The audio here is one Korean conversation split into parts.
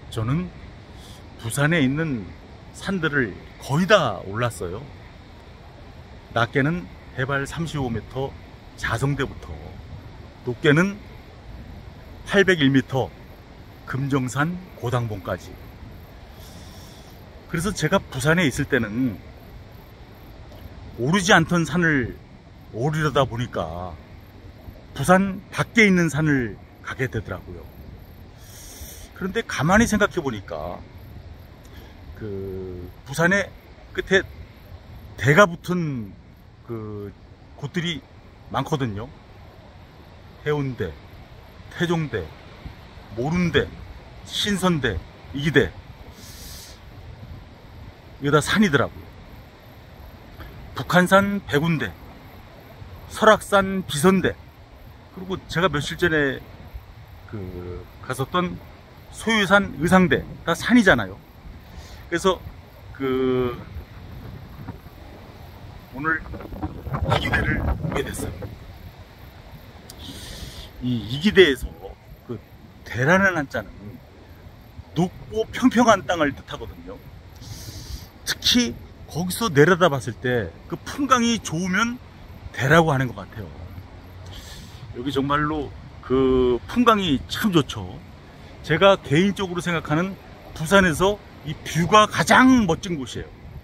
저는 부산에 있는 산들을 거의 다 올랐어요. 낮게는 해발 35m 자성대부터, 높게는 801m 금정산 고당봉까지. 그래서 제가 부산에 있을 때는 오르지 않던 산을 오르려다 보니까 부산 밖에 있는 산을 가게 되더라고요. 그런데 가만히 생각해 보니까 그 부산의 끝에 대가 붙은 그 곳들이 많거든요. 해운대, 태종대, 모룬대, 신선대, 이기대. 이게 다 산이더라고요. 북한산 백운대, 설악산 비선대, 그리고 제가 며칠 전에 갔었던 소유산 의상대, 다 산이잖아요. 그래서 오늘 이기대를 오게 됐어요. 이 이기대에서 그 대라는 한자는 높고 평평한 땅을 뜻하거든요. 특히 거기서 내려다 봤을 때 그 풍광이 좋으면 대라고 하는 것 같아요. 여기 정말로 그 풍광이 참 좋죠. 제가 개인적으로 생각하는 부산에서 이 뷰가 가장 멋진 곳이에요.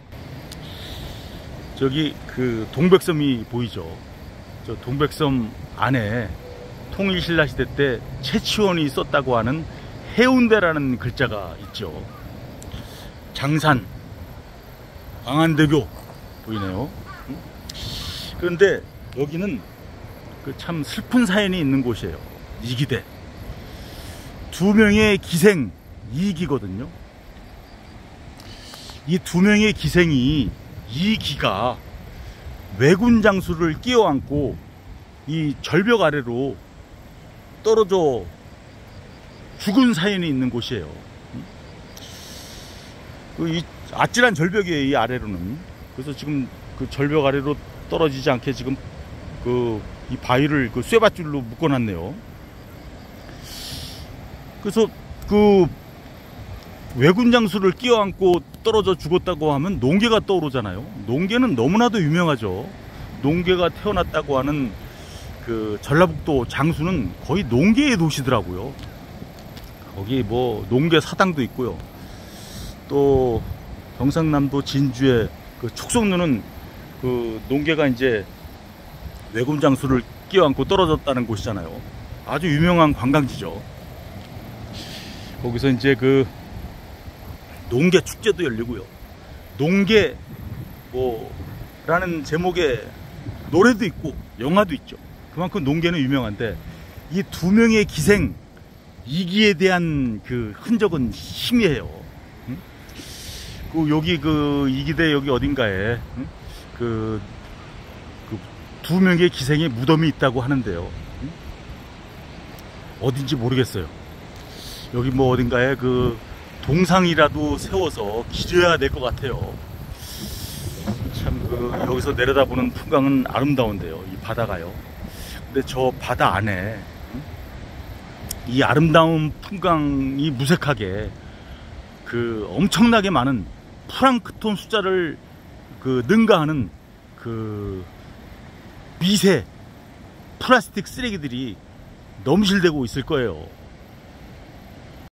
저기 그 동백섬이 보이죠. 저 동백섬 안에 통일신라시대 때 최치원이 썼다고 하는 해운대라는 글자가 있죠. 장산, 광안대교 보이네요. 그런데 여기는 그 참 슬픈 사연이 있는 곳이에요. 이기대. 두 명의 기생, 이기거든요. 이 두 명의 기생이, 이기가 왜군 장수를 끼어안고 이 절벽 아래로 떨어져 죽은 사연이 있는 곳이에요. 이 아찔한 절벽이에요, 이 아래로는. 그래서 지금 그 절벽 아래로 떨어지지 않게 지금 이 바위를 쇠밧줄로 묶어놨네요. 그래서 왜군 장수를 끼어안고 떨어져 죽었다고 하면 농계가 떠오르잖아요. 농계는 너무나도 유명하죠. 농계가 태어났다고 하는 그 전라북도 장수는 거의 농계의 도시더라고요. 거기 뭐 농계 사당도 있고요. 또 경상남도 진주의 그 촉성루는 그 농계가 이제 왜군 장수를 끼어안고 떨어졌다는 곳이잖아요. 아주 유명한 관광지죠. 거기서 이제 그 농계 축제도 열리고요. 농계 라는 제목의 노래도 있고 영화도 있죠. 그만큼 농계는 유명한데 이 두 명의 기생 이기에 대한 그 흔적은 희미해요. 여기 이기대 여기 어딘가에 두 명의 기생의 무덤이 있다고 하는데요. 어딘지 모르겠어요. 여기 뭐 어딘가에 동상이라도 세워서 기려야 될 것 같아요. 참 여기서 내려다보는 풍광은 아름다운데요. 이 바다가요. 근데 저 바다 안에 이 아름다운 풍광이 무색하게 엄청나게 많은 플랑크톤 숫자를 능가하는 미세 플라스틱 쓰레기들이 넘실대고 있을 거예요.